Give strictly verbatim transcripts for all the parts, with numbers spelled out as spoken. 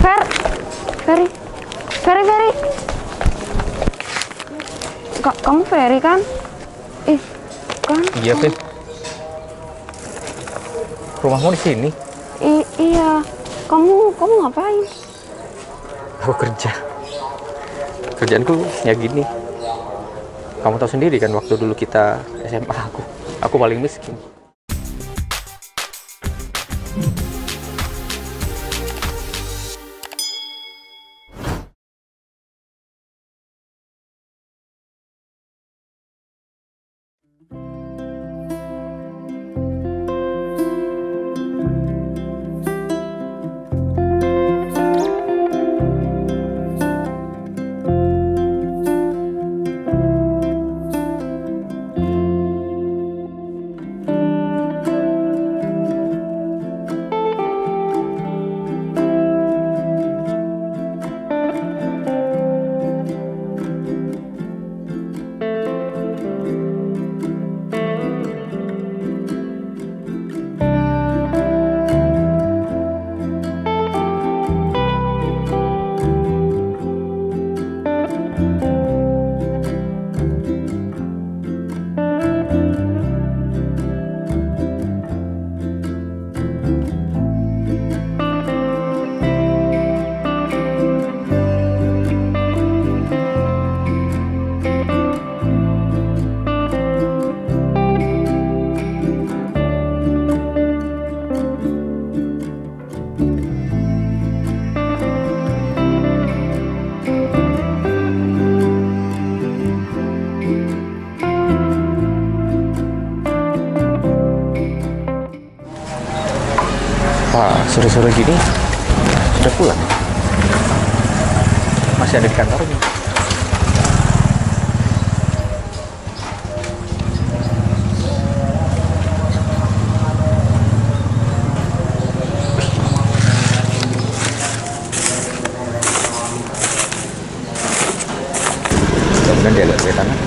Fer, Ferry, Ferry, Ferry. Kak, kamu Ferry kan? Ih, kan? Iya, Vin. Rumahmu di sini? I iya. Kamu, kamu ngapain? Aku kerja. Kerjaanku ya gini. Kamu tahu sendiri kan waktu dulu kita S M A aku, aku paling miskin. Wah, sore-sore gini sudah pulang. Masih ada di kantornya. Mudah-mudahan dia lihat kelihatan aku.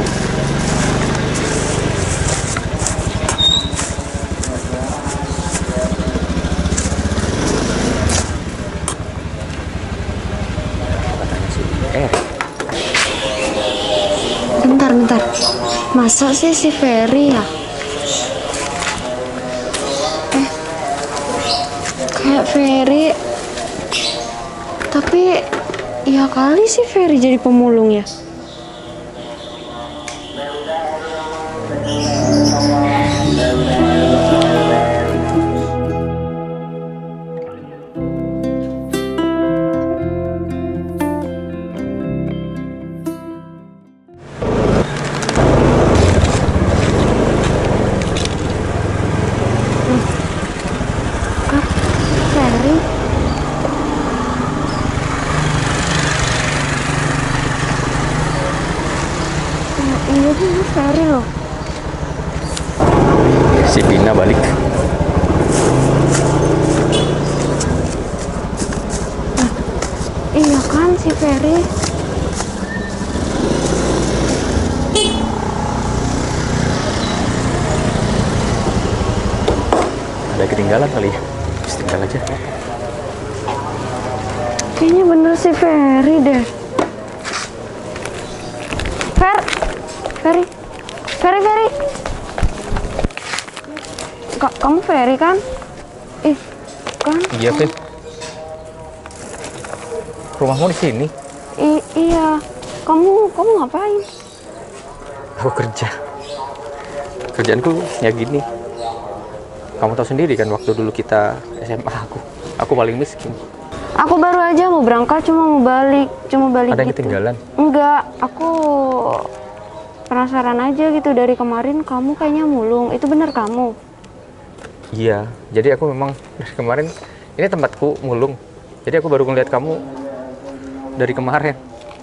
Bentar, bentar. Masa sih si Ferry ya? Eh, kayak Ferry. Tapi, ya kali sih Ferry jadi pemulung ya? Iya sih, ini Ferry loh. Si Pina balik. Nah, iya kan si Ferry. Ada ketinggalan kali ya? Terus tinggal aja. Kayaknya bener si Ferry deh. Fer, Ferry, Ferry, Ferry. Kak, kamu Ferry kan? Ih, kan? Iya, Vin. Rumahmu di sini? I iya. Kamu, kamu ngapain? Aku kerja. Kerjaanku ya gini. Kamu tahu sendiri kan waktu dulu kita S M A aku, aku paling miskin. Aku baru aja mau berangkat, cuma mau balik, cuma balik. Ada yang gitu. ketinggalan? Enggak, aku penasaran aja gitu, dari kemarin kamu kayaknya mulung. Itu bener kamu? Iya, jadi aku memang dari kemarin, ini tempatku mulung. Jadi aku baru ngeliat kamu dari kemarin.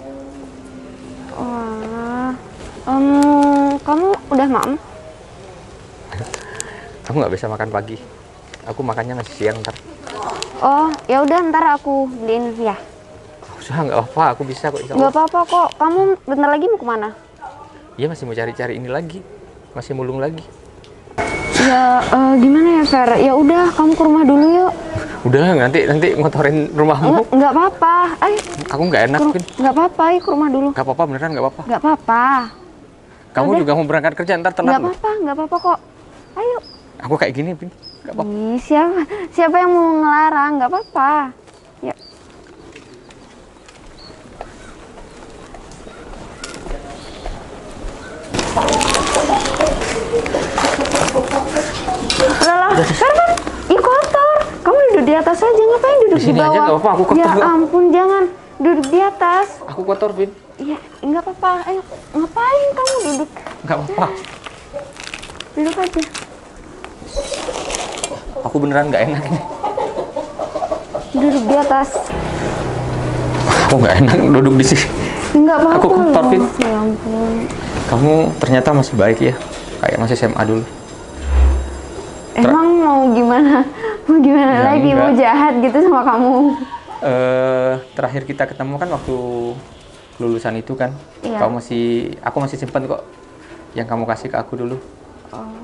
Wah, um, kamu udah maem? Aku nggak bisa makan pagi. Aku makannya nasi siang ntar. Oh, ya udah ntar aku beliin ya. Udah nggak apa-apa, aku bisa kok. Nggak apa-apa kok. Kamu bentar lagi mau kemana? Iya, masih mau cari-cari ini lagi, masih mulung lagi. Ya uh, gimana ya Fer? Ya udah, kamu ke rumah dulu yuk. Udah, nanti nanti ngotorin rumahmu. Nggak, nggak apa-apa. Ayo. Aku nggak enak, Ke ru- Vin. Nggak apa-apa, ayo ke rumah dulu. Nggak apa-apa, beneran nggak apa-apa. Nggak apa-apa. Kamu Udah. juga mau berangkat kerja, ntar telat Nggak loh. apa-apa, nggak apa-apa kok. Ayo. Aku kayak gini, Vin. Nggak apa-apa. Ih, siapa siapa yang mau ngelarang? Nggak apa-apa. Ya. Lah, lah, Fer, ih kotor. Kamu duduk di atas aja, ngapain duduk Di di, sini bawah? aja nggak apa-apa, aku kotor Ya kok. ampun, jangan duduk di atas. Aku kotor, Vin. Iya, nggak apa-apa. Ayo, ngapain kamu duduk? Nggak apa-apa. Duduk aja. Aku beneran nggak enak ini. Duduk di atas. Aku nggak enak duduk di sini. Nggak apa-apa. Aku kotor, loh. Vin. Ya ampun. Kamu ternyata masih baik ya. Kayak masih S M A dulu. Emang mau gimana? Mau gimana Ya, lagi? enggak. Mau jahat gitu sama kamu? Eh, terakhir kita ketemu kan waktu lulusan itu kan. Iya. Kamu masih, aku masih simpan kok yang kamu kasih ke aku dulu. Oh.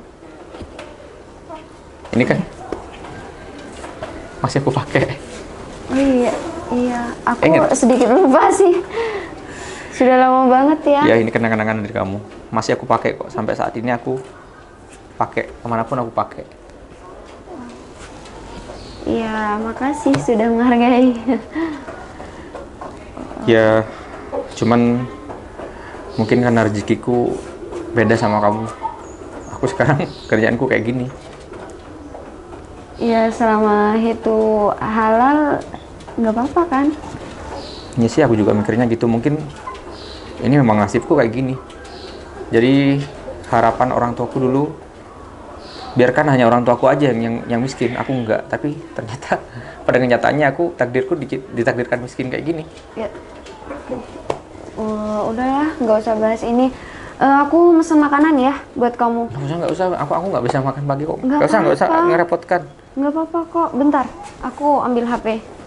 Ini kan masih aku pakai. Oh iya, iya. Aku Ingat? sedikit lupa sih. Sudah lama banget ya. Ya ini kenang-kenangan dari kamu. Masih aku pakai kok sampai saat ini aku pakai kemanapun aku pakai. Iya, makasih sudah menghargai. Ya cuman mungkin karena rezekiku beda sama kamu. Aku sekarang kerjaanku kayak gini. Iya, selama itu halal nggak apa-apa kan? Ya sih aku juga mikirnya gitu. Mungkin ini memang nasibku kayak gini. Jadi harapan orang tuaku dulu biarkan hanya orang tuaku aja yang yang, yang miskin, aku enggak. Tapi ternyata pada kenyataannya aku takdirku di- ditakdirkan miskin kayak gini. Ya. Uh, udahlah, nggak usah bahas ini. Eh, aku mesen makanan ya buat kamu. Nggak usah, nggak usah. Aku aku nggak bisa makan pagi kok. Nggak Nggak usah, nggak usah apa-apa. ngerepotkan. Nggak apa-apa kok. Bentar, aku ambil H P.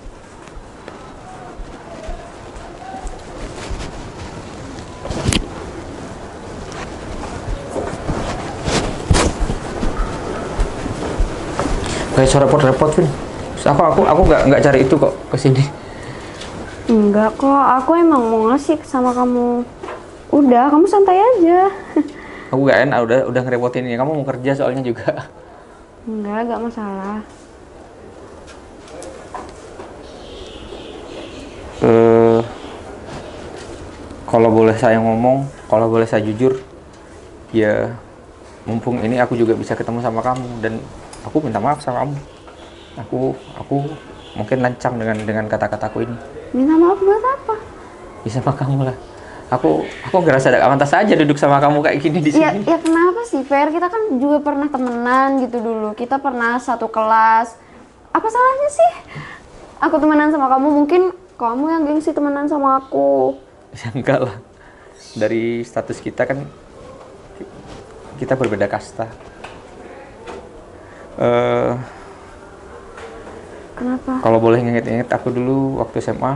Kayak suara repot-repot, Vin. Aku aku aku nggak nggak cari itu kok ke sini. Enggak kok, aku emang mau ngasih sama kamu. Udah, kamu santai aja. Aku nggak enak udah udah ngerepotin ini. Kamu mau kerja soalnya juga. Enggak, enggak masalah. Eh, kalau boleh saya ngomong, kalau boleh saya jujur, ya mumpung ini aku juga bisa ketemu sama kamu dan aku minta maaf sama kamu. Aku aku mungkin lancang dengan dengan kata-kataku ini. Minta maaf buat apa? Bisa sama kamu lah. Aku aku ngerasa ada pantas saja duduk sama kamu kayak gini di Ya, sini. ya kenapa sih, Fer? Kita kan juga pernah temenan gitu dulu. Kita pernah satu kelas. Apa salahnya sih? Aku temenan sama kamu, mungkin kamu yang gengsi temenan sama aku. Ya enggak lah. Dari status kita kan kita berbeda kasta. Eh, Kenapa? kalau boleh nginget-inget aku dulu waktu S M A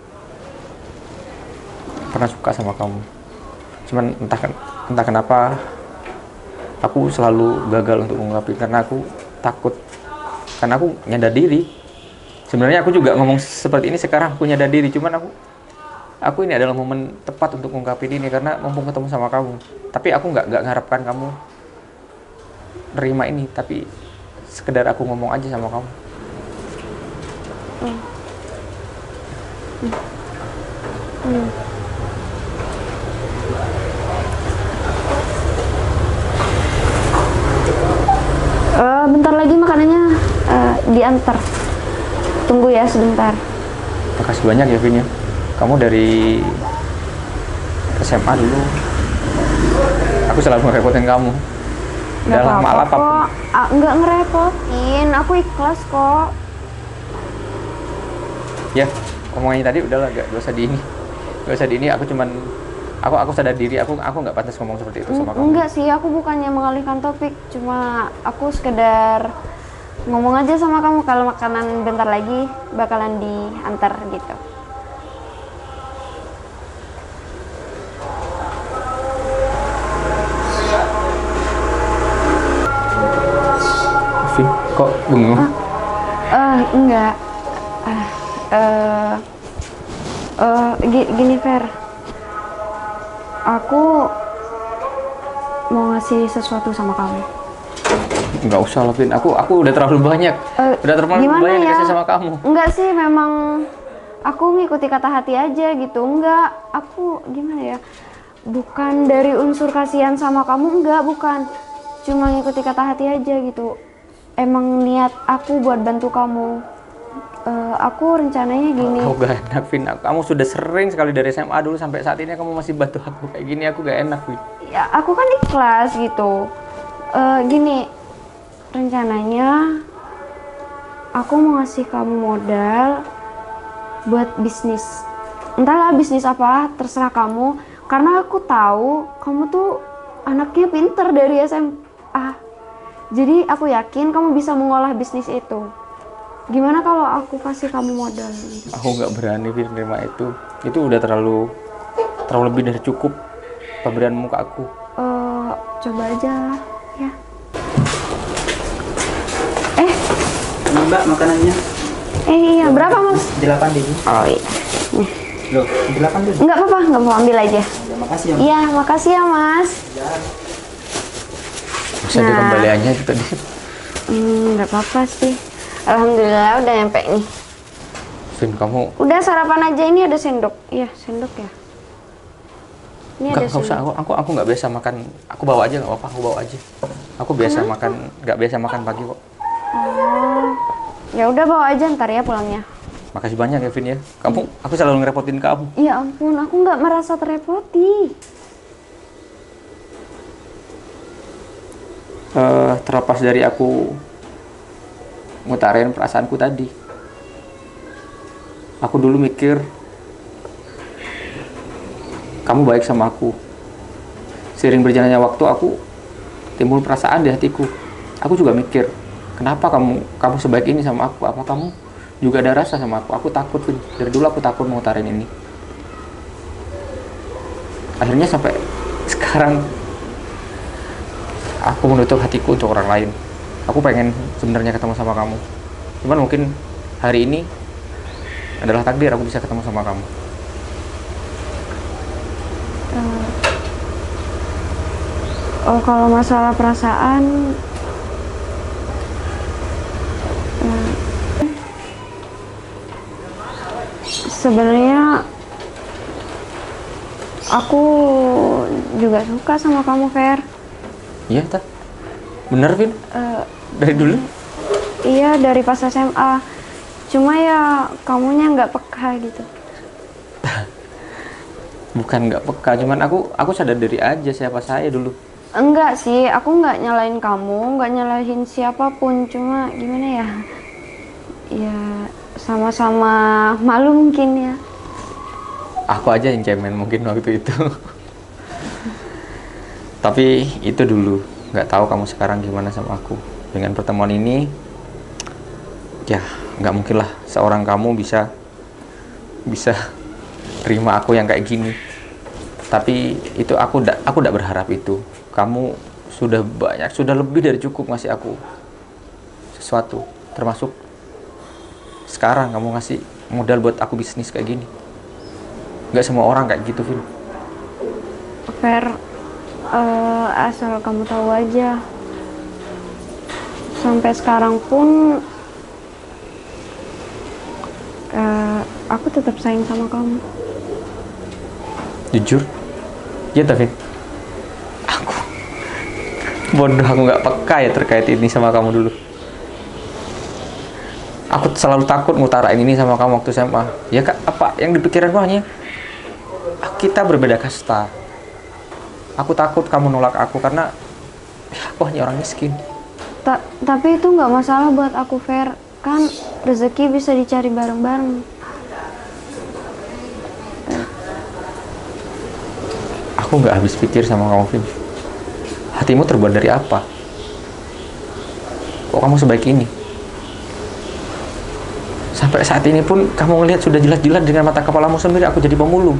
pernah suka sama kamu. Cuman entah ken- entah kenapa aku selalu gagal untuk mengungkapin karena aku takut. Karena aku nyadar diri. Sebenarnya aku juga ngomong seperti ini sekarang aku nyadar diri, cuman aku aku ini adalah momen tepat untuk mengungkapin ini karena mumpung ketemu sama kamu. Tapi aku nggak nggak mengharapkan kamu nerima ini, tapi sekedar aku ngomong aja sama kamu. Hmm. Hmm. Eh, bentar lagi makanannya eh, diantar. Tunggu ya sebentar. Makasih banyak ya, Vin ya. Kamu dari S M A dulu, aku selalu ngerepotin kamu. Nggak Dalam apa-apa hal apapun. kok. Ah, nggak ngerepotin. Aku ikhlas kok. Ya, omongannya tadi udahlah, gak, gak usah di ini. Gak usah di ini, aku cuman aku aku sadar diri, aku aku nggak pantas ngomong seperti itu sama kamu. Enggak sih, aku bukannya mengalihkan topik. Cuma aku sekedar ngomong aja sama kamu kalau makanan bentar lagi bakalan diantar gitu. Vin, kok bengong? Eh, enggak. Ah, eh, eh, gi- gini Fer, aku mau ngasih sesuatu sama kamu. Nggak usah lah, Vin. Aku aku udah terlalu banyak. Eh, udah terlalu gimana banyak ya? dikasih sama kamu. Enggak sih, memang aku ngikuti kata hati aja gitu. Enggak, aku gimana ya? Bukan dari unsur kasihan sama kamu, enggak, bukan. Cuma ngikuti kata hati aja gitu. Emang niat aku buat bantu kamu. Eh, aku rencananya gini. Aku gak enak, Vin. Kamu sudah sering sekali dari S M A dulu sampai saat ini kamu masih bantu aku kayak gini. Aku gak enak, Vin. Ya, aku kan ikhlas gitu. Eh, gini, rencananya aku mau ngasih kamu modal buat bisnis. Entahlah bisnis apa, terserah kamu. Karena aku tahu kamu tuh anaknya pinter dari S M A. Jadi aku yakin kamu bisa mengolah bisnis itu. Gimana kalau aku kasih kamu modal? Aku nggak berani, Vin, menerima itu. Itu udah terlalu terlalu lebih dari cukup pemberianmu ke aku. Eh, coba aja ya. Eh, Ini Mbak makanannya. eh iya, berapa Mas? Delapan dulu. Oh iya. Nih. Loh, delapan dulu. Enggak apa-apa, enggak mau ambil aja. Ya, makasih ya. Iya, makasih ya Mas. Bisa Nah. dikembaliannya itu tadi. Hmm, enggak apa-apa sih. Alhamdulillah udah nyampe nih. Vin, kamu Udah sarapan aja, ini ada sendok. Iya, sendok ya. Ini nggak ada nggak usah. sendok. Aku aku aku nggak biasa makan. Aku bawa aja nggak apa-apa. Aku bawa aja. Aku biasa Kenapa? makan. Nggak biasa makan pagi kok. Oh. Ya udah bawa aja ntar ya pulangnya. Makasih banyak ya, Vin ya. Kamu, aku selalu ngerepotin kamu. Ya ampun, aku nggak merasa terrepoti. Eh, terlepas dari aku ngutarain perasaanku tadi, aku dulu mikir kamu baik sama aku. Seiring berjalannya waktu, aku timbul perasaan di hatiku. Aku juga mikir, kenapa kamu kamu sebaik ini sama aku? Apa kamu juga ada rasa sama aku? Aku takut, Vin. Dari dulu aku takut mengutarain ini. Akhirnya sampai sekarang aku menutup hatiku untuk orang lain. Aku pengen sebenarnya ketemu sama kamu. Cuman mungkin hari ini adalah takdir aku bisa ketemu sama kamu. Eh, oh, kalau masalah perasaan, eh, sebenarnya aku juga suka sama kamu, Fer. Iya, tak? Bener, Vin? Eh, Dari dulu? iya, dari pas S M A. Cuma ya kamunya nggak peka gitu. Bukan nggak peka, cuman aku aku sadar diri aja siapa saya dulu. Enggak sih, aku nggak nyalain kamu, nggak nyalahin siapapun. Cuma gimana ya? Ya sama-sama malu mungkin ya. Aku aja yang cemen mungkin waktu itu. Tapi itu dulu. Nggak tahu kamu sekarang gimana sama aku. Dengan pertemuan ini, ya nggak mungkin lah seorang kamu bisa bisa terima aku yang kayak gini. Tapi itu aku ndak aku ndak berharap itu. Kamu sudah banyak, sudah lebih dari cukup ngasih aku sesuatu, termasuk sekarang kamu ngasih modal buat aku bisnis kayak gini. Nggak semua orang kayak gitu, Vin. Fer, eh, asal kamu tahu aja, sampai sekarang pun eh, aku tetap sayang sama kamu. Jujur, ya Tavin, aku bodoh, aku nggak peka ya terkait ini sama kamu dulu. Aku selalu takut ngutarain ini sama kamu waktu S M A. Ya kak, apa yang dipikiranku hanya kita berbeda kasta. Aku takut kamu nolak aku karena ya, aku hanya orang miskin. Ta- tapi itu nggak masalah buat aku, Fer. Kan rezeki bisa dicari bareng-bareng. Aku nggak habis pikir sama kamu, Vin. Hatimu terbuat dari apa? Kok kamu sebaik ini? Sampai saat ini pun kamu ngelihat sudah jelas-jelas dengan mata kepalamu sendiri aku jadi pemulung.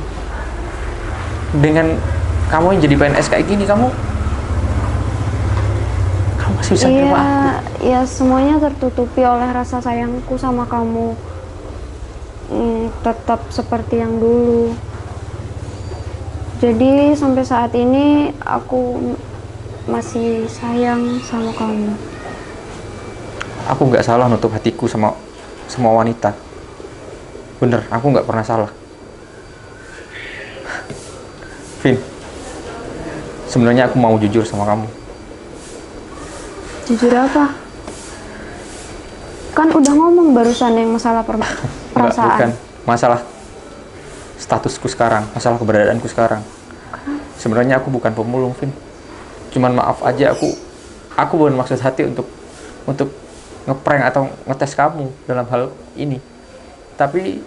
Dengan kamu yang jadi P N S kayak gini, kamu kamu masih bisa Iya, nerima aku. ya semuanya tertutupi oleh rasa sayangku sama kamu. Hmm, tetap seperti yang dulu. Jadi sampai saat ini aku masih sayang sama kamu. Aku nggak salah nutup hatiku sama semua wanita. Bener, aku nggak pernah salah. Vin, sebenarnya aku mau jujur sama kamu. Jujur apa? Kan udah ngomong barusan yang masalah per- perasaan. Enggak, bukan. Masalah statusku sekarang, masalah keberadaanku sekarang. Sebenarnya aku bukan pemulung, Vin. Cuman maaf aja, aku aku bukan maksud hati untuk untuk ngeprank atau ngetes kamu dalam hal ini. Tapi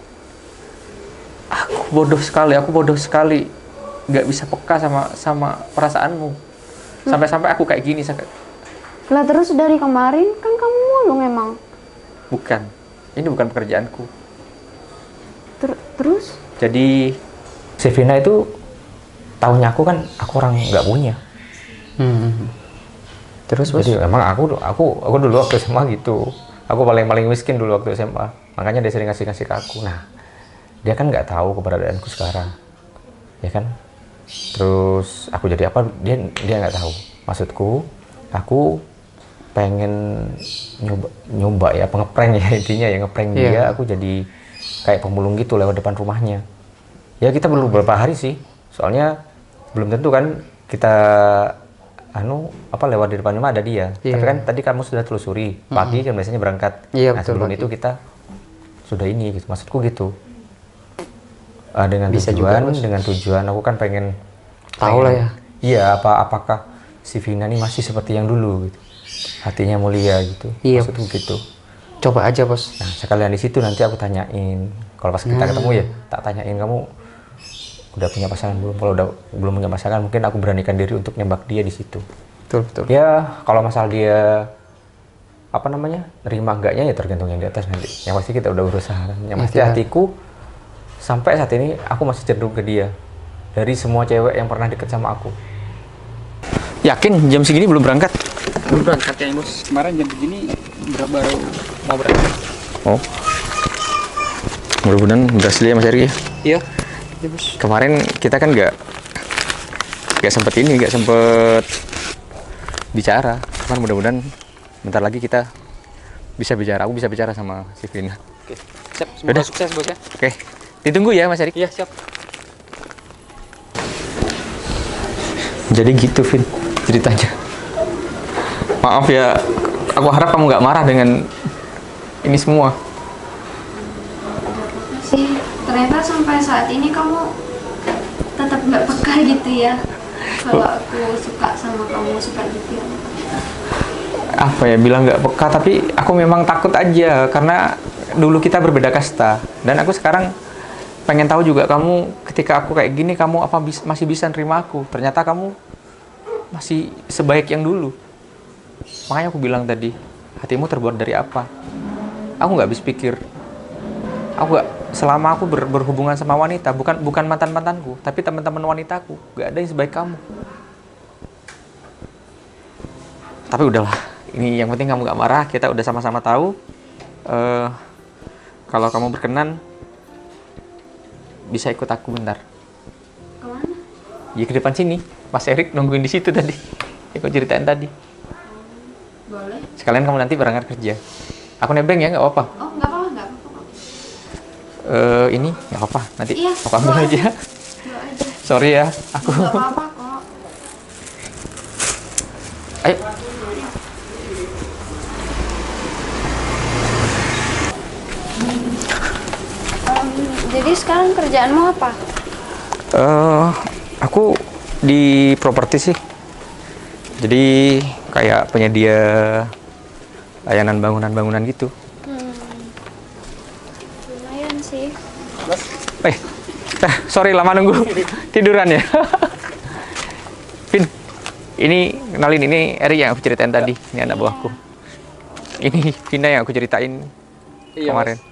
aku bodoh sekali, aku bodoh sekali nggak bisa peka sama sama perasaanmu. Sampai-sampai aku kayak gini. Lah terus dari kemarin kan kamu mulung emang. Bukan, ini bukan pekerjaanku. Ter- terus? Jadi si Vina itu tahunya aku kan aku orang nggak punya. Hmm. Terus Jadi bos? emang aku aku aku dulu waktu S M A gitu. Aku paling paling miskin dulu waktu S M A. Makanya dia sering ngasih-ngasih ke aku. Nah, dia kan nggak tahu keberadaanku sekarang. Ya kan? Terus aku jadi apa? Dia dia nggak tahu. Maksudku, aku pengen nyoba nyoba ya pengeprank ya intinya ya ngeprank Iya. dia. Aku jadi kayak pemulung gitu lewat depan rumahnya. Ya kita perlu beberapa hari sih. Soalnya belum tentu kan kita anu apa lewat di depan rumah ada dia. Iya. Tapi kan tadi kamu sudah telusuri pagi kan biasanya berangkat. Iya, Nah betul, sebelum pagi. itu kita sudah ini gitu. Maksudku gitu. Ah, dengan Bisa tujuan juga, Bos. dengan tujuan aku kan pengen Tahu lah ya. Iya apa apakah si Vina ini masih seperti yang dulu gitu. Hatinya mulia gitu. Iya, Maksudku gitu. Coba aja bos. Nah sekalian di situ nanti aku tanyain. Kalau pas kita Hmm. ketemu ya tak tanyain kamu udah punya pasangan belum. Kalau udah belum punya pasangan mungkin aku beranikan diri untuk nembak dia di situ. Betul betul. Ya kalau masalah dia apa namanya nerima enggaknya ya tergantung yang di atas nanti. Yang pasti kita udah berusaha kan. Yang pasti Iya. hatiku sampai saat ini aku masih cenderung ke dia dari semua cewek yang pernah deket sama aku. Yakin jam segini belum berangkat? Belum berangkat ya bos. Kemarin jam begini berapa baru mau berangkat. Oh. Mudah-mudahan berhasil ya Mas Eri. Iya. Iya bos. Kemarin kita kan nggak nggak sempet ini, nggak sempet bicara. Cuman mudah-mudahan bentar lagi kita bisa bicara. Aku bisa bicara sama si Vina. Oke. Siap. Semoga Yaudah. sukses bos ya. Oke, ditunggu ya Mas Eri. Iya siap. Jadi gitu Vin ceritanya. Maaf ya, aku harap kamu nggak marah dengan ini semua. Sih, ternyata sampai saat ini kamu tetap nggak peka gitu ya. Kalau aku suka sama kamu seperti itu. Apa ya, bilang nggak peka, tapi aku memang takut aja karena dulu kita berbeda kasta dan aku sekarang pengen tahu juga kamu ketika aku kayak gini kamu apa bis, masih bisa nerima aku. Ternyata kamu masih sebaik yang dulu. Makanya aku bilang tadi, hatimu terbuat dari apa? Aku nggak habis pikir. Aku nggak, selama aku ber, berhubungan sama wanita, bukan bukan mantan mantanku, tapi teman-teman wanitaku, nggak ada yang sebaik kamu. Tapi udahlah, ini yang penting kamu nggak marah. Kita udah sama-sama tahu. Uh, kalau kamu berkenan, bisa ikut aku bentar. Kemana? Ya ke depan sini. Mas Erik nungguin di situ tadi. Aku ceritain tadi. Boleh. Sekalian kamu nanti berangkat kerja. Aku nebeng ya, nggak apa-apa. Oh, nggak apa-apa, nggak apa-apa. Eh ini nggak apa-apa. Nanti Iya, aku ambil bawa aja. Bawa aja. Sorry ya, aku. Nggak apa-apa kok. Ayo. Em, jadi sekarang kerjaanmu apa? Eh, aku di properti sih. Jadi kayak penyedia layanan bangunan-bangunan gitu. Hmm. Lumayan sih. Eh, nah, sorry lama nunggu tiduran ya. Vin, ini kenalin ini Eri yang aku ceritain tadi. Ini anak buahku. Ini Vina yang aku ceritain Iya kemarin. bos.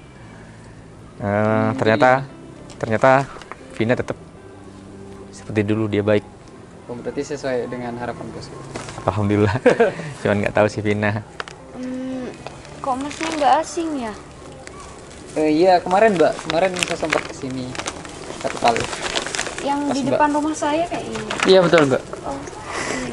Eh, ternyata ternyata Vina tetap seperti dulu, dia baik. Oh, berarti sesuai dengan harapan bos. Apa alhamdulillah. Cuman nggak tahu si Vina. Hmm, kok masnya nggak asing ya? Eh, iya kemarin mbak, kemarin saya sempat kesini satu kali. Yang Pas, di Mbak. depan rumah saya kayak ini. Iya betul mbak. Oh, iya.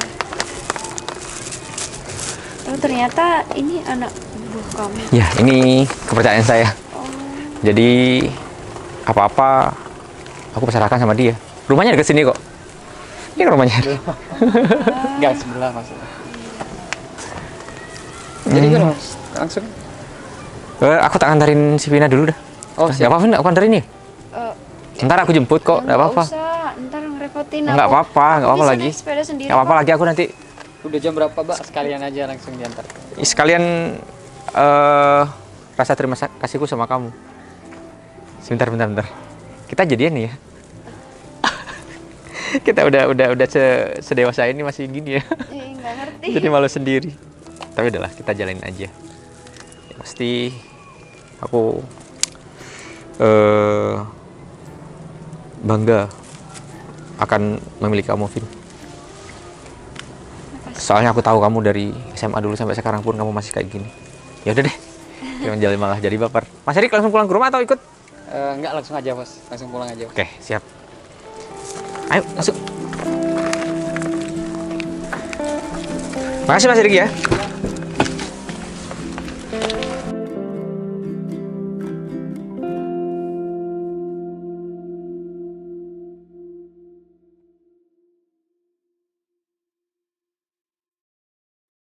Oh, ternyata ini anak buah kamu. Ya, ini kepercayaan saya. Oh, Jadi apa-apa aku pasrahkan sama dia. Rumahnya dekat sini kok. Ini kan rumahnya. Enggak sebelah maksudnya. Jadi kan mas, langsung. Eh, aku tak antarin si Vina dulu dah. Oh Nggak siap. apa-apa, Vina, aku antarin ya. eh, Ntar aku jemput kok, ya nggak apa-apa. usah, ntar ngerepotin aku. Nggak apa-apa, nggak Aku apa-apa bisa lagi. naik sepeda sendiri. Nggak apa-apa kok. lagi, aku nanti Udah jam berapa mbak? Sekalian aja langsung diantar. sekalian eh rasa terima sa- kasihku sama kamu. Sebentar, bentar, bentar. Kita jadian nih ya. Kita udah udah udah se sedewasa ini masih gini ya. Eh, nggak ngerti. Jadi malu sendiri. Tapi udahlah, kita jalanin aja. Ya, pasti aku eh bangga akan memiliki kamu, Vin. Soalnya aku tahu kamu dari S M A dulu sampai sekarang pun kamu masih kayak gini. Ya udah deh. Jangan jalan malah jadi baper. Mas Erik langsung pulang ke rumah atau ikut? Eh, enggak langsung aja bos, langsung pulang aja. Oke, siap. Ayo, masuk. Makasih Mas Erik ya.